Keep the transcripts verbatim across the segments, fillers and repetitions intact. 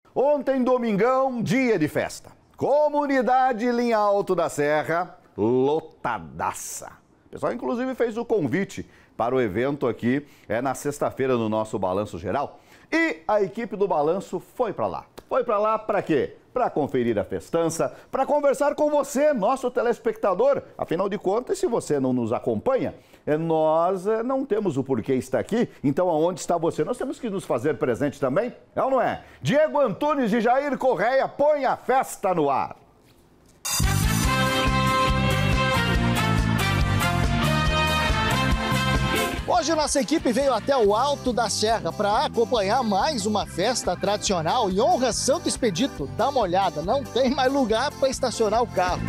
Ontem, domingão, dia de festa. Comunidade Linha Alto da Serra, lotadaça. O pessoal, inclusive, fez o convite para o evento aqui, é na sexta-feira, no nosso Balanço Geral. E a equipe do Balanço foi para lá. Foi para lá para quê? Para conferir a festança, para conversar com você, nosso telespectador. Afinal de contas, se você não nos acompanha, nós não temos o porquê estar aqui. Então, aonde está você? Nós temos que nos fazer presente também, é ou não é? Diego Antunes e Jair Correia, põe a festa no ar. Hoje nossa equipe veio até o Alto da Serra para acompanhar mais uma festa tradicional e honra Santo Expedito. Dá uma olhada, não tem mais lugar para estacionar o carro.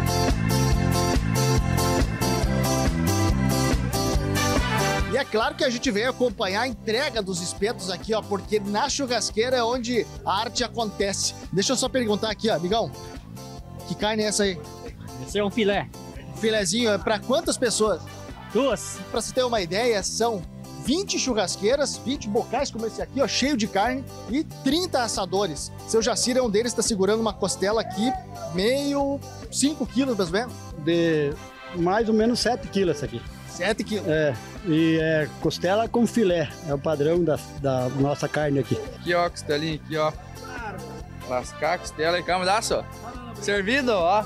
E é claro que a gente veio acompanhar a entrega dos espetos aqui, ó, porque na churrasqueira é onde a arte acontece. Deixa eu só perguntar aqui, ó, amigão, que carne é essa aí? Esse é um filé. Filezinho, é para quantas pessoas? Duas. Para você ter uma ideia, são vinte churrasqueiras, vinte bocais como esse aqui, ó, cheio de carne, e trinta assadores. Seu Jacir é um deles, está segurando uma costela aqui, meio cinco quilos, mais ou menos. De mais ou menos sete quilos essa aqui. sete quilos. É, e é costela com filé, é o padrão da, da nossa carne aqui. Aqui ó, costelinha aqui ó. Lascar a costela e calma, dá só. Servido, ó.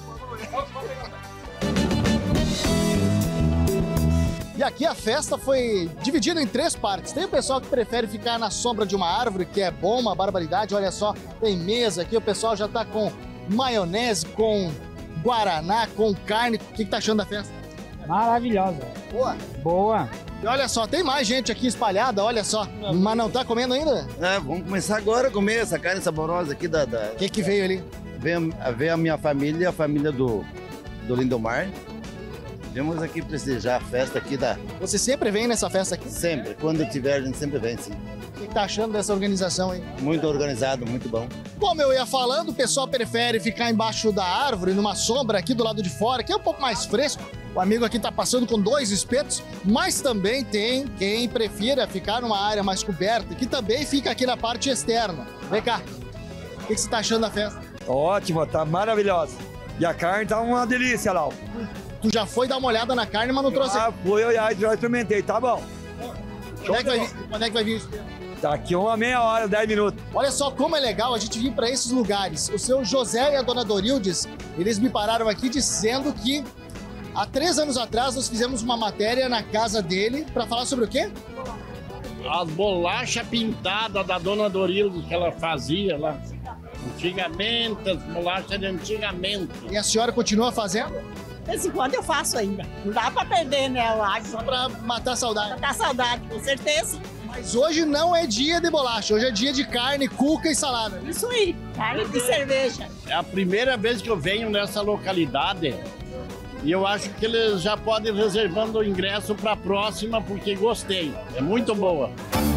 E aqui a festa foi dividida em três partes. Tem o pessoal que prefere ficar na sombra de uma árvore, que é bom, uma barbaridade. Olha só, tem mesa aqui, o pessoal já tá com maionese, com guaraná, com carne. O que, que tá achando da festa? Maravilhosa. Boa. Boa. E olha só, tem mais gente aqui espalhada, olha só. Mas não tá comendo ainda? É, vamos começar agora a comer essa carne saborosa aqui da... da... O que que veio ali? Vem, vem a minha família, a família do, do Lindomar. Viemos aqui prestigiar a festa aqui da... Você sempre vem nessa festa aqui? Sempre, quando tiver a gente sempre vem, sim. O que tá achando dessa organização aí? Muito organizado, muito bom. Como eu ia falando, o pessoal prefere ficar embaixo da árvore, numa sombra aqui do lado de fora, que é um pouco mais fresco. O amigo aqui tá passando com dois espetos, mas também tem quem prefira ficar numa área mais coberta, que também fica aqui na parte externa. Vem cá, o que, que você tá achando da festa? Ótimo, tá maravilhosa. E a carne tá uma delícia, Lau. Tu já foi dar uma olhada na carne, mas não trouxe... Ah, fui, eu já, já experimentei, tá bom. Quando é que vai vir, quando é que vai vir isso? Daqui uma meia hora, dez minutos. Olha só como é legal a gente vir para esses lugares. O seu José e a dona Dorildes, eles me pararam aqui dizendo que há três anos atrás nós fizemos uma matéria na casa dele para falar sobre o quê? As bolachas pintadas da dona Dorildes que ela fazia lá. Antigamente, as bolachas de antigamente. E a senhora continua fazendo? De vez em quando eu faço ainda. Não dá pra perder, né? O hábito. Só pra matar a saudade. Matar a saudade, com certeza. Mas hoje não é dia de bolacha, hoje é dia de carne, cuca e salada. Isso aí, carne e cerveja. É a primeira vez que eu venho nessa localidade e eu acho que eles já podem ir reservando o ingresso para a próxima porque gostei. É muito boa.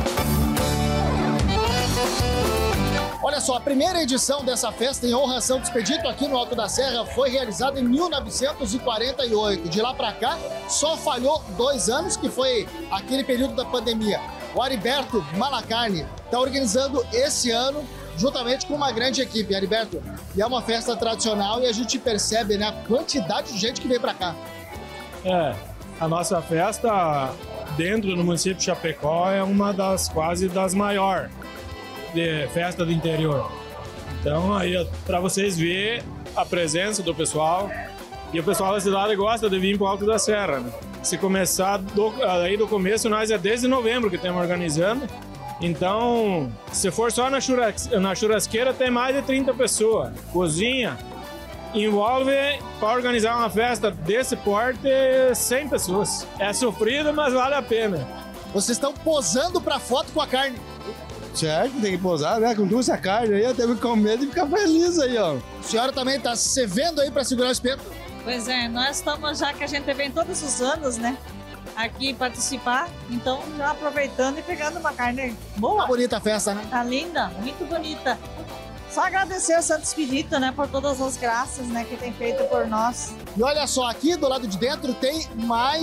Olha só, a primeira edição dessa festa em honra a Santo Expedito aqui no Alto da Serra foi realizada em mil novecentos e quarenta e oito. De lá para cá, só falhou dois anos, que foi aquele período da pandemia. O Heriberto Malacarne está organizando esse ano, juntamente com uma grande equipe, Heriberto. E é uma festa tradicional e a gente percebe, né, a quantidade de gente que vem para cá. É, a nossa festa dentro do município de Chapecó é uma das quase das maiores. De festa do interior. Então aí para vocês verem a presença do pessoal, e o pessoal da cidade gosta de vir para o Alto da Serra, né? Se começar do, aí do começo, nós é desde novembro que estamos organizando, então se for só na, churras, na churrasqueira tem mais de trinta pessoas, cozinha, envolve para organizar uma festa desse porte cem pessoas. É sofrido, mas vale a pena. Vocês estão posando para foto com a carne. Certo, tem que posar, né? Com duas carne aí, eu tenho que comer e ficar feliz aí, ó. A senhora também tá se vendo aí para segurar o espeto? Pois é, nós estamos, já que a gente vem todos os anos, né? Aqui participar, então já aproveitando e pegando uma carne boa. Tá bonita a festa, né? Tá linda, muito bonita. Só agradecer ao Santo Expedito, né, por todas as graças, né, que tem feito por nós. E olha só, aqui do lado de dentro tem mais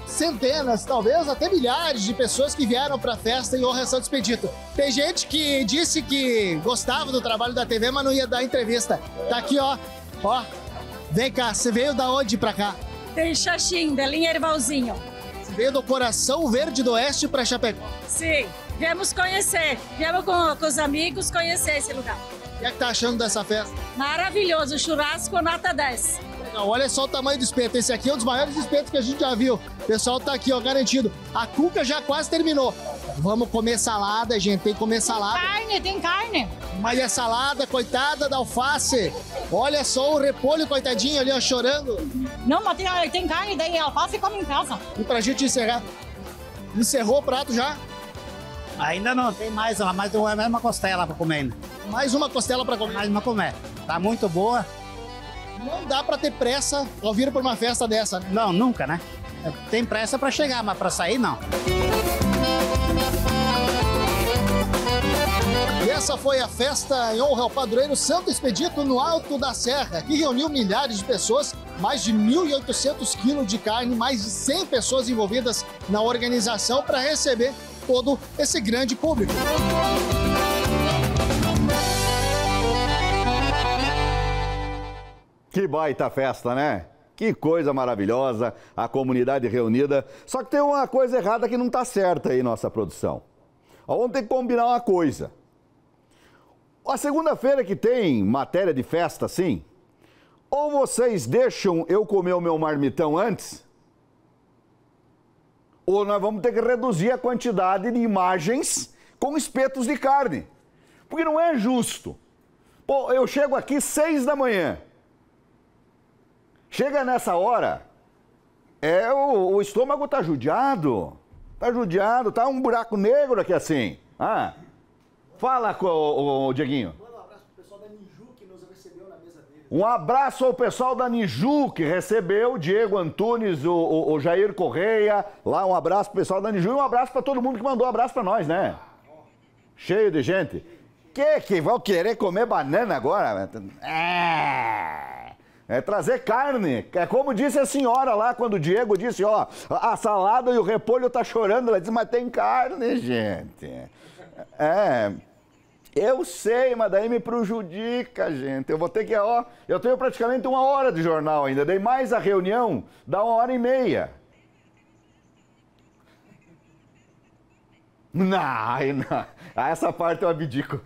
centenas, talvez até milhares de pessoas que vieram para a festa em honra a Santo Expedito. Tem gente que disse que gostava do trabalho da T V, mas não ia dar entrevista. Tá aqui, ó. Ó, vem cá, você veio da onde pra cá? Tem Xaxim, da linha Ervalzinho. Você veio do Coração Verde do Oeste para Chapecó. Sim, viemos conhecer, viemos com, com os amigos conhecer esse lugar. O que é que tá achando dessa festa? Maravilhoso, churrasco nota dez. Legal, olha só o tamanho do espeto. Esse aqui é um dos maiores espetos que a gente já viu. O pessoal tá aqui, ó, garantido. A cuca já quase terminou. Vamos comer salada, gente. Tem que comer salada. Carne, tem carne. Mas é salada, coitada da alface. Olha só o repolho, coitadinho ali, ó, chorando. Não, mas tem, tem carne, daí alface come em casa. E pra gente encerrar, encerrou o prato já? Ainda não, tem mais, mais uma, mais uma costela pra comer ainda. Mais uma costela pra comer? Mais uma comer. Tá muito boa. Não dá pra ter pressa ao vir por uma festa dessa, né? Não, nunca, né? Tem pressa pra chegar, mas pra sair, não. E essa foi a festa em honra ao padroeiro Santo Expedito no Alto da Serra, que reuniu milhares de pessoas, mais de mil e oitocentos quilos de carne, mais de cem pessoas envolvidas na organização para receber todo esse grande público. Que baita festa, né? Que coisa maravilhosa, a comunidade reunida. Só que tem uma coisa errada que não está certa aí, nossa produção. Vamos ter que combinar uma coisa. A segunda-feira que tem matéria de festa assim, ou vocês deixam eu comer o meu marmitão antes, ou nós vamos ter que reduzir a quantidade de imagens com espetos de carne. Porque não é justo. Pô, eu chego aqui seis da manhã. Chega nessa hora, é, o, o estômago tá judiado. Tá judiado, tá um buraco negro aqui assim. Ah, fala com o, o Dieguinho. Um abraço ao pessoal da Niju, que recebeu o Diego Antunes, o, o, o Jair Correia. Lá, um abraço pro pessoal da Niju e um abraço para todo mundo que mandou um abraço para nós, né? Cheio de gente. Que que vão querer comer banana agora? É... É trazer carne. É como disse a senhora lá, quando o Diego disse, ó, a salada e o repolho tá chorando. Ela disse, mas tem carne, gente. É, eu sei, mas daí me prejudica, gente. Eu vou ter que, ó, eu tenho praticamente uma hora de jornal ainda. Daí mais a reunião dá uma hora e meia. Não, não. Essa parte eu abdico.